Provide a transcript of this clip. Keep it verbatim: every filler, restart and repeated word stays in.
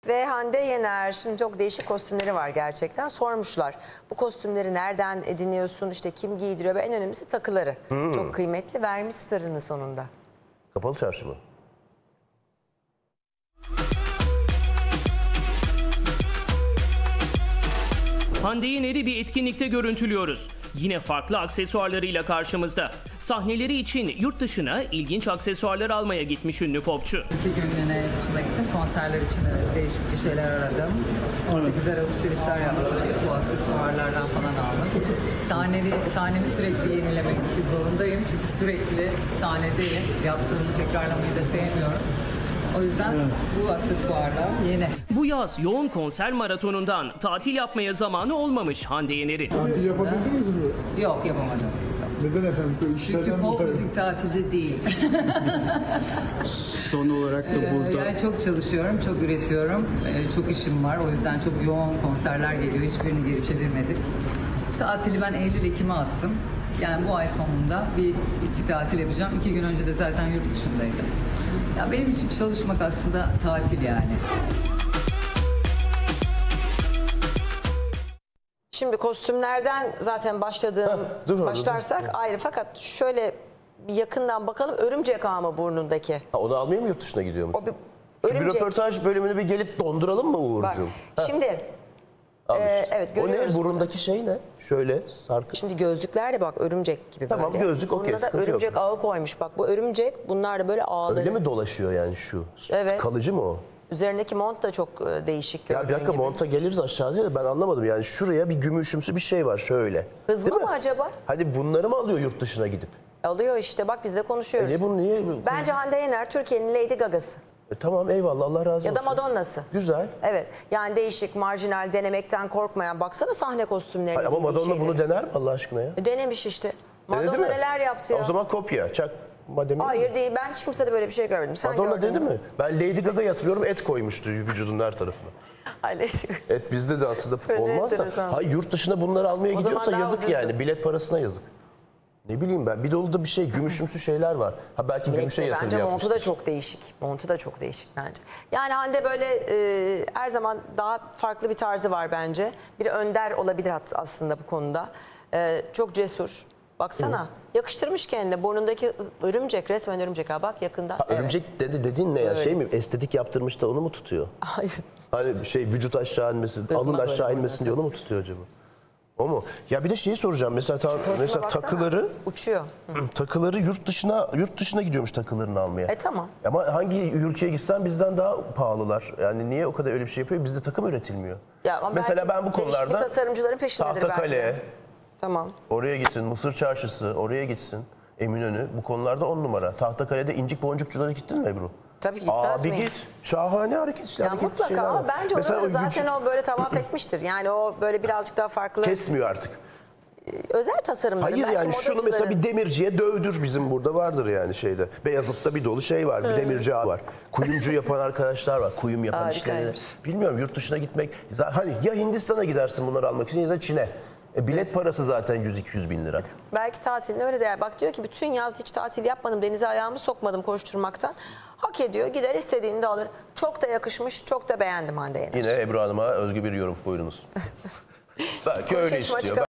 Ve Hande Yener, şimdi çok değişik kostümleri var gerçekten. Sormuşlar, bu kostümleri nereden ediniyorsun, işte kim giydiriyor ve en önemlisi takıları. Hmm. Çok kıymetli, vermiş sırrını sonunda. Kapalı Çarşı mı? Hande Yener'i bir etkinlikte görüntülüyoruz. Yine farklı aksesuarlarıyla karşımızda. Sahneleri için yurt dışına ilginç aksesuarlar almaya gitmiş ünlü popçu. İki günlüğüne yurt dışına gittim. Konserler için de değişik bir şeyler aradım. Orada güzel alışverişler yaptım. Bu aksesuarlardan falan aldım. Sahneli, sahnemi sürekli yenilemek zorundayım. Çünkü sürekli sahnedeyim. Yaptığımı tekrarlamayı da sevmiyorum. O yüzden evet, bu aksesuarlar yeni. Bu yaz yoğun konser maratonundan tatil yapmaya zamanı olmamış Hande Yener'in. Tatil yapabildiniz mi? Yok, yapamadım. Neden efendim? Çünkü pop müzik tatili değil. Son olarak da burada... Yani çok çalışıyorum, çok üretiyorum. Çok işim var. O yüzden çok yoğun konserler geliyor. Hiçbirini geri çevirmedik. Tatili ben Eylül-Ekim'e attım. Yani bu ay sonunda bir iki tatil yapacağım. İki gün önce de zaten yurt dışındaydım. Ya benim için çalışmak aslında tatil yani. Şimdi kostümlerden zaten başladığım Heh, dur orada, başlarsak dur. ayrı, fakat şöyle bir yakından bakalım, örümcek ağı mı burnundaki? Ha, onu almaya mı yurt dışına gidiyormuş? O bir Şu örümcek. bir röportaj bölümünü bir gelip donduralım mı Uğurcuğum? Bak, şimdi e, evet, o ne? görüyoruz. Burundaki şey ne? Şöyle sarkı. Şimdi gözlükler de bak örümcek gibi Tamam, böyle. gözlük okey, Burnuna da sıkıntı örümcek yok. ağı koymuş. Bak bu örümcek, bunlar da böyle ağları. Öyle mi dolaşıyor yani şu? Evet. Kalıcı mı o? Üzerindeki mont da çok e, değişik. Ya bir dakika, gibi. monta geliriz aşağıya da ben anlamadım yani şuraya bir gümüşümsü bir şey var şöyle. Hızma Değil mı mi acaba? Hadi bunları mı alıyor yurt dışına gidip? Alıyor işte, bak biz de konuşuyoruz. E ne bunu niye? Bence Hande Yener Türkiye'nin Lady Gaga'sı. E tamam, eyvallah, Allah razı olsun. Ya da Madonna'sı. Güzel. Evet. Yani değişik, marjinal, denemekten korkmayan. Baksana sahne kostümlerine. Ay, ama giydiği Madonna şeyleri. bunu dener mi Allah aşkına ya? E, Denemiş işte. Denedi Madonna mi? neler yaptı ya. O zaman kopya. Çak. Madem Hayır değil. Ben hiç kimsede böyle bir şey görmedim. Sen Madonna gördün dedi mü? mi? Ben Lady Gaga'yı hatırlıyorum, et koymuştu vücudunun her tarafına. Ay, Et bizde de aslında Öyle olmaz da. enteresan. Hayır, yurt dışına bunları almaya O gidiyorsa zaman daha yazık ucuzdu. yani. Bilet parasına yazık. Ne bileyim ben. Bir dolu da bir şey, gümüşümsü şeyler var. Ha belki gümüşe Neyse, yatırım bence montu yapmıştır. da çok değişik. Montu da çok değişik bence. Yani Hande böyle e, her zaman daha farklı bir tarzı var bence. Bir önder olabilir aslında bu konuda. E, çok cesur. Baksana, hı, yakıştırmış kendine. Burnundaki örümcek, resmen örümcek. Ha bak yakında. Ha, örümcek evet. dedi, dediğin ne ya? Öyle. Şey mi? Estetik yaptırmış da onu mu tutuyor? Hayır. Hani şey, vücut aşağı inmesin, alın böyle aşağı böyle inmesin diye onu mu tutuyor acaba? O mu? Ya bir de şeyi soracağım. Mesela ta, mesela baksana, takıları uçuyor. Hı. takıları yurt dışına yurt dışına gidiyormuş takılarını almaya. E tamam. Ama hangi ülkeye gitsen bizden daha pahalılar. Yani niye o kadar öyle bir şey yapıyor? Bizde takım üretilmiyor. Ya ama mesela ben bu değişik bir konularda tasarımcıların peşindedir belki de. Tahtakale, Tamam. oraya gitsin, Mısır Çarşısı, oraya gitsin, Eminönü, bu konularda on numara. Tahtakale'de incik boncukçulara gittin mi Ebru? Tabii gitmez Abi miyim? git. Şahane hareket işte. Ya hareketli mutlaka şeyler ama var. bence Mesela onu o zaten vücut o böyle tavaf etmiştir. Yani o böyle birazcık daha farklı. kesmiyor artık. Özel tasarımları. Hayır belki yani şunu mesela modacıların- bir demirciye dövdür, bizim burada vardır yani şeyde. Beyazıt'ta bir dolu şey var, bir demirci ağa var. Kuyumcu yapan arkadaşlar var, kuyum yapan işleri. Harikaymış. Bilmiyorum, yurt dışına gitmek, hani ya Hindistan'a gidersin bunları almak için ya da Çin'e. E bilet parası zaten yüz iki yüz bin lira. Belki tatilini öyle değer. Bak diyor ki bütün yaz hiç tatil yapmadım, denize ayağımı sokmadım koşturmaktan. Hak ediyor, gider istediğini de alır. Çok da yakışmış, çok da beğendim Hande Yener. Yine Ebru Hanım'a özgü bir yorum, buyurunuz. Belki Konu öyle çeşme istiyor. açık